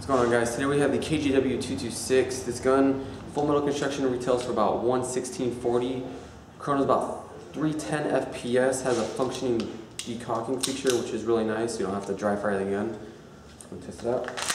What's going on, guys? Today we have the KGW 226. This gun, full metal construction, retails for about $116.40. Chrono's about 310 FPS, has a functioning decocking feature, which is really nice. You don't have to dry fire the gun. Let's test it out.